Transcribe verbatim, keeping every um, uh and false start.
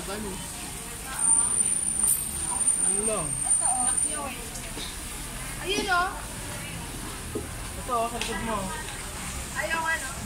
laban eh. Ano lang? Ito o. Ayun o. Ito o, sa likod mo. Ayaw ano.